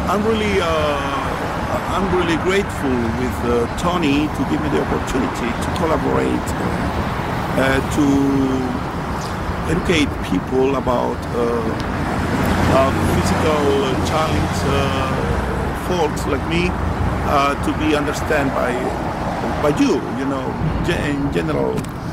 I'm really grateful with Tony to give me the opportunity to collaborate, to educate people about physical challenge folks like me, to be understood by you, in general.